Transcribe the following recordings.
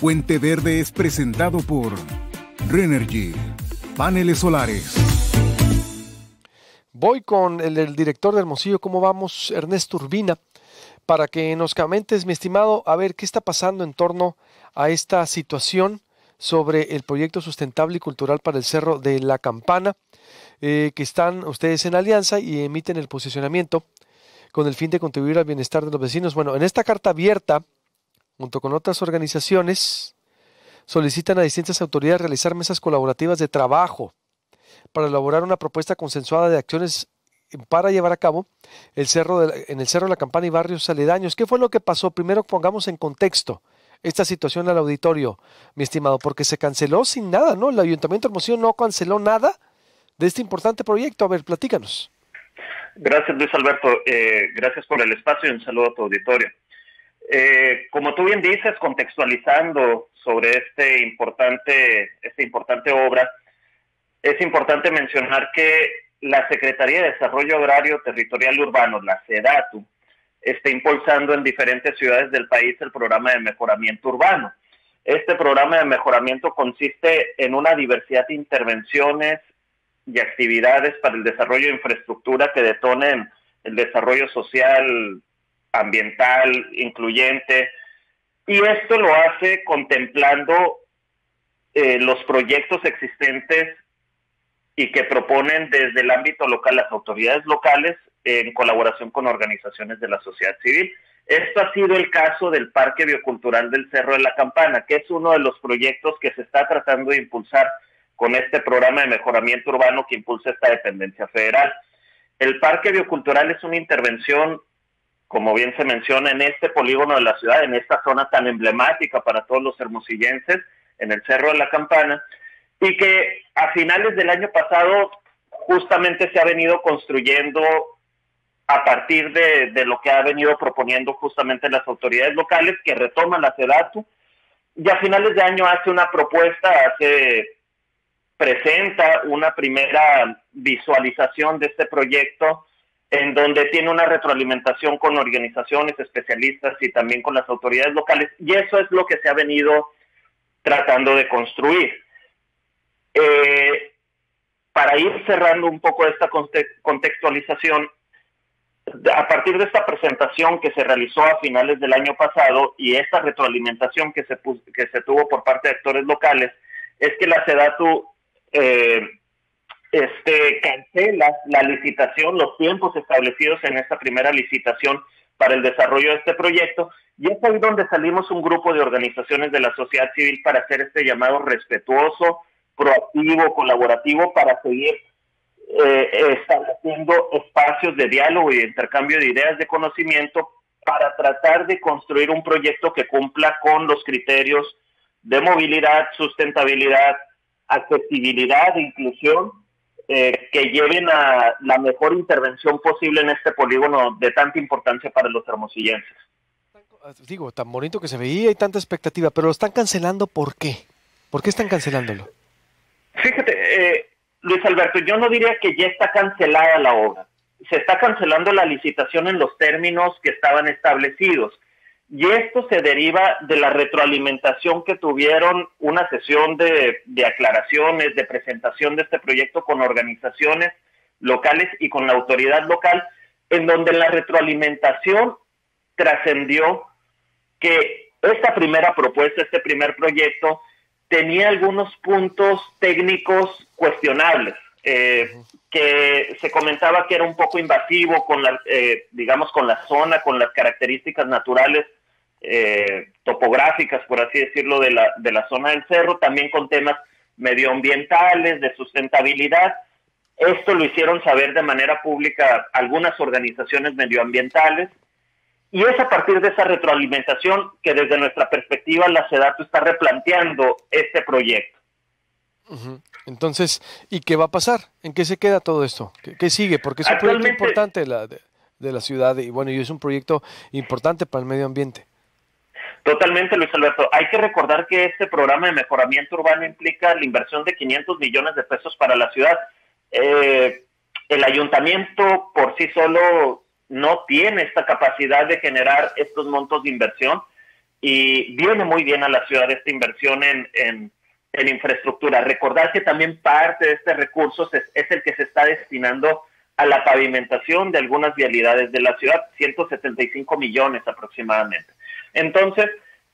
Puente Verde es presentado por Renergy, paneles solares. Voy con el director de Hermosillo. ¿Cómo vamos, Ernesto Urbina? Para que nos comentes, mi estimado, a ver qué está pasando en torno a esta situación sobre el proyecto sustentable y cultural para el Cerro de la Campana, que están ustedes en alianza y emiten el posicionamiento con el fin de contribuir al bienestar de los vecinos. Bueno, en esta carta abierta, junto con otras organizaciones, solicitan a distintas autoridades realizar mesas colaborativas de trabajo para elaborar una propuesta consensuada de acciones para llevar a cabo en el Cerro de la Campana y barrios aledaños. ¿Qué fue lo que pasó? Primero pongamos en contexto esta situación al auditorio, mi estimado, porque se canceló sin nada, ¿no? El Ayuntamiento de Hermosillo no canceló nada de este importante proyecto. A ver, platícanos. Gracias, Luis Alberto. Gracias por el espacio y un saludo a tu auditorio. Como tú bien dices, contextualizando sobre esta importante obra, es importante mencionar que la Secretaría de Desarrollo Agrario, Territorial y Urbano, la SEDATU, está impulsando en diferentes ciudades del país el programa de mejoramiento urbano. Este programa de mejoramiento consiste en una diversidad de intervenciones y actividades para el desarrollo de infraestructura que detonen el desarrollo social, ambiental, incluyente, y esto lo hace contemplando los proyectos existentes y que proponen desde el ámbito local las autoridades locales en colaboración con organizaciones de la sociedad civil. Esto ha sido el caso del Parque Biocultural del Cerro de la Campana, que es uno de los proyectos que se está tratando de impulsar con este programa de mejoramiento urbano que impulsa esta dependencia federal. El Parque Biocultural es una intervención, como bien se menciona, en este polígono de la ciudad, en esta zona tan emblemática para todos los hermosillenses, en el Cerro de la Campana, y que a finales del año pasado justamente se ha venido construyendo a partir de lo que ha venido proponiendo justamente las autoridades locales, que retoman la SEDATU, y a finales de año hace una propuesta, presenta una primera visualización de este proyecto, en donde tiene una retroalimentación con organizaciones, especialistas y también con las autoridades locales, y eso es lo que se ha venido tratando de construir. Para ir cerrando un poco esta contextualización, a partir de esta presentación que se realizó a finales del año pasado y esta retroalimentación que se tuvo por parte de actores locales, es que la SEDATU cancela la licitación, los tiempos establecidos en esta primera licitación para el desarrollo de este proyecto, y es ahí donde salimos un grupo de organizaciones de la sociedad civil para hacer este llamado respetuoso, proactivo, colaborativo, para seguir estableciendo espacios de diálogo y de intercambio de ideas de conocimiento para tratar de construir un proyecto que cumpla con los criterios de movilidad, sustentabilidad, accesibilidad e inclusión, que lleven a la mejor intervención posible en este polígono de tanta importancia para los hermosillenses. Digo, tan bonito que se veía y tanta expectativa, pero lo están cancelando, ¿por qué? ¿Por qué están cancelándolo? Fíjate, Luis Alberto, yo no diría que ya está cancelada la obra. Se está cancelando la licitación en los términos que estaban establecidos. Y esto se deriva de la retroalimentación que tuvieron una sesión de aclaraciones, de presentación de este proyecto con organizaciones locales y con la autoridad local, en donde la retroalimentación trascendió que esta primera propuesta, este primer proyecto, tenía algunos puntos técnicos cuestionables, que se comentaba que era un poco invasivo con con la zona, con las características naturales, topográficas, por así decirlo, de la zona del cerro, también con temas medioambientales, de sustentabilidad. Esto lo hicieron saber de manera pública algunas organizaciones medioambientales, y es a partir de esa retroalimentación que desde nuestra perspectiva la SEDATU está replanteando este proyecto. Entonces, ¿y qué va a pasar? ¿En qué se queda todo esto? ¿Qué sigue? Porque es un proyecto importante de la ciudad y bueno, y es un proyecto importante para el medio ambiente. Totalmente, Luis Alberto. Hay que recordar que este programa de mejoramiento urbano implica la inversión de 500 millones de pesos para la ciudad. El ayuntamiento por sí solo no tiene esta capacidad de generar estos montos de inversión, y viene muy bien a la ciudad esta inversión en infraestructura. Recordar que también parte de este recurso es el que se está destinando a la pavimentación de algunas vialidades de la ciudad, 175 millones aproximadamente. Entonces,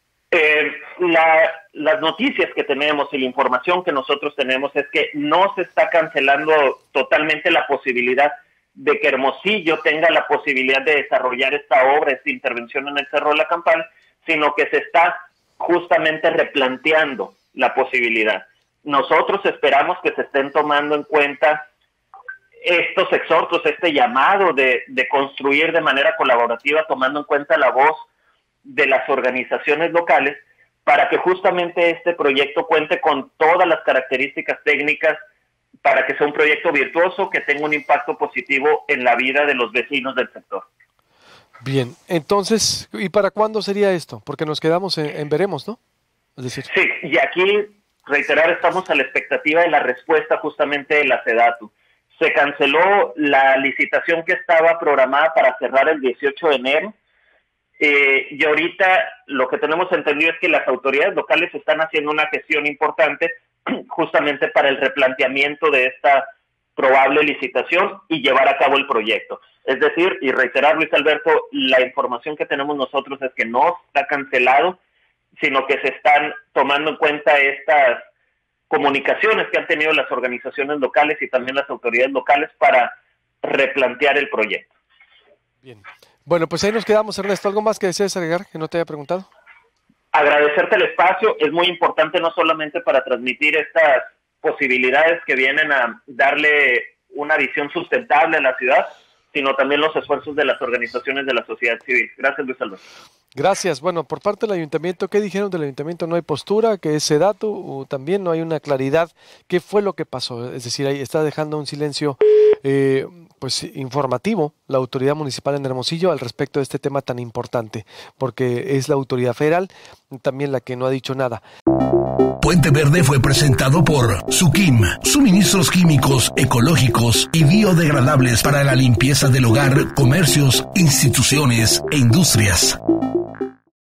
las noticias que tenemos y la información que nosotros tenemos es que no se está cancelando totalmente la posibilidad de que Hermosillo tenga la posibilidad de desarrollar esta obra, esta intervención en el Cerro de la Campana, sino que se está justamente replanteando la posibilidad. Nosotros esperamos que se estén tomando en cuenta estos exhortos, este llamado de construir de manera colaborativa, tomando en cuenta la voz de las organizaciones locales, para que justamente este proyecto cuente con todas las características técnicas para que sea un proyecto virtuoso que tenga un impacto positivo en la vida de los vecinos del sector. Bien, entonces, ¿y para cuándo sería esto? Porque nos quedamos en veremos, ¿no? Es decir... Sí, y aquí, reiterar, estamos a la expectativa de la respuesta justamente de la SEDATU. Se canceló la licitación que estaba programada para cerrar el 18 de enero, y ahorita lo que tenemos entendido es que las autoridades locales están haciendo una gestión importante justamente para el replanteamiento de esta probable licitación y llevar a cabo el proyecto. Es decir, y reiterar, Luis Alberto, la información que tenemos nosotros es que no está cancelado, sino que se están tomando en cuenta estas comunicaciones que han tenido las organizaciones locales y también las autoridades locales para replantear el proyecto. Bien. Bueno, pues ahí nos quedamos, Ernesto. ¿Algo más que desees agregar que no te haya preguntado? Agradecerte el espacio. Es muy importante no solamente para transmitir estas posibilidades que vienen a darle una visión sustentable a la ciudad, sino también los esfuerzos de las organizaciones de la sociedad civil. Gracias, Luis Alberto. Gracias. Bueno, por parte del ayuntamiento, ¿qué dijeron del ayuntamiento? ¿No hay postura? ¿Que ese dato? ¿O también no hay una claridad? ¿Qué fue lo que pasó? Es decir, ahí está dejando un silencio pues informativo la autoridad municipal en Hermosillo al respecto de este tema tan importante, porque es la autoridad federal también la que no ha dicho nada. Puente Verde fue presentado por Suquim, suministros químicos, ecológicos y biodegradables para la limpieza del hogar, comercios, instituciones e industrias.